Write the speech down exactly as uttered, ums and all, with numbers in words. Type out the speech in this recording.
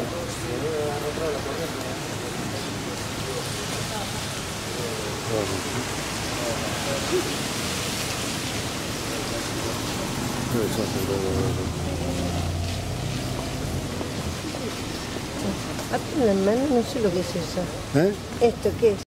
Apple en mano, no sé lo que es eso. ¿Eh? ¿Esto qué es?